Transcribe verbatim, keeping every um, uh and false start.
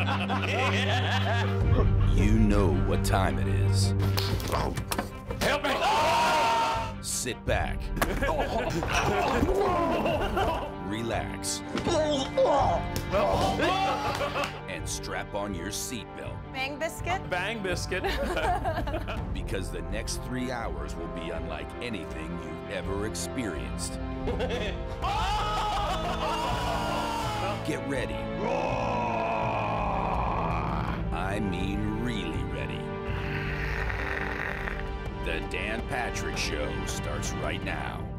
You know what time it is. Help me! Sit back. Relax. And strap on your seatbelt. Bang biscuit? Bang biscuit. Because the next three hours will be unlike anything you've ever experienced. Get ready. I mean really ready. The Dan Patrick Show starts right now.